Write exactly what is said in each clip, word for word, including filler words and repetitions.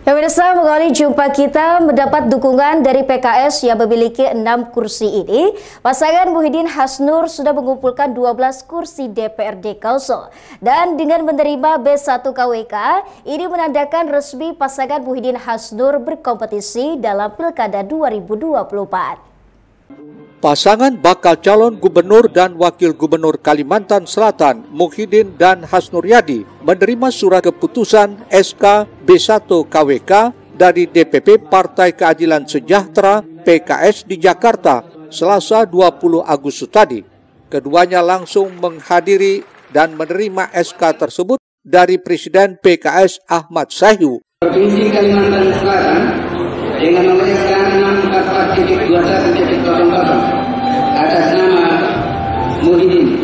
Pemirsa, mengawali jumpa kita mendapat dukungan dari P K S yang memiliki enam kursi ini. Pasangan Muhyiddin Hasnur sudah mengumpulkan dua belas kursi D P R D Kalsel. Dan dengan menerima B satu K W K, ini menandakan resmi pasangan Muhyiddin Hasnur berkompetisi dalam Pilkada dua ribu dua puluh empat. Pasangan bakal calon gubernur dan wakil gubernur Kalimantan Selatan, Muhyiddin dan Hasnuryadi, menerima surat keputusan S K B satu K W K dari D P P Partai Keadilan Sejahtera P K S di Jakarta, Selasa dua puluh Agustus tadi. Keduanya langsung menghadiri dan menerima S K tersebut dari Presiden P K S Ahmad Saihu. Provinsi Kalimantan Selatan dengan nomor S K enam empat empat dua satu nol nol atas nama Muhyiddin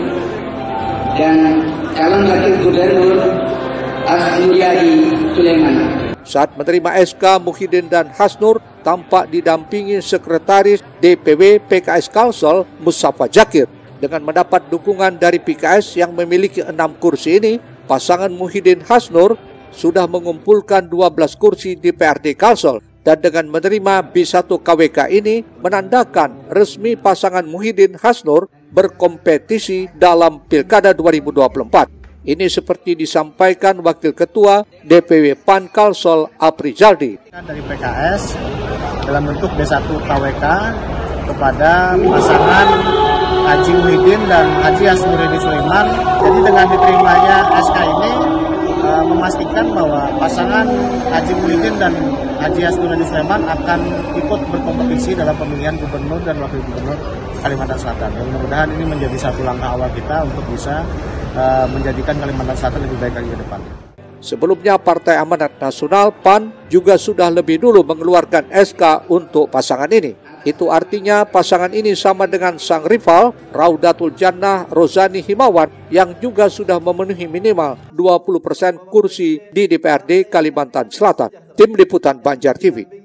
dan calon wakil gubernur Hasnuryadi Sulaiman. Saat menerima S K, Muhyiddin dan Hasnur tampak didampingi Sekretaris D P W P K S Kalsel Mustafa Jakir. Dengan mendapat dukungan dari P K S yang memiliki enam kursi ini, pasangan Muhyiddin Hasnur sudah mengumpulkan dua belas kursi di D P R D Kalsel. Dan dengan menerima B satu K W K ini menandakan resmi pasangan Muhyiddin Hasnur berkompetisi dalam Pilkada dua ribu dua puluh empat. Ini seperti disampaikan Wakil Ketua D P W P A N Kalsel Aprizaldi. Dari P K S dalam bentuk B satu K W K kepada pasangan Haji Muhyiddin dan Haji Hasnuryadi Sulaiman. Jadi dengan diterimanya S K ini uh, memastikan bahwa pasangan Haji Muhyiddin dan Haji Hasnuryadi Sulaiman akan ikut berkompetisi dalam pemilihan gubernur dan wakil gubernur Kalimantan Selatan. Dan mudah-mudahan ini menjadi satu langkah awal kita untuk bisa uh, menjadikan Kalimantan Selatan lebih baik lagi ke depan. Sebelumnya Partai Amanat Nasional P A N juga sudah lebih dulu mengeluarkan S K untuk pasangan ini. Itu artinya pasangan ini sama dengan sang rival Raudatul Jannah Rozani Himawan yang juga sudah memenuhi minimal dua puluh persen kursi di D P R D Kalimantan Selatan. Tim Liputan Banjar T V.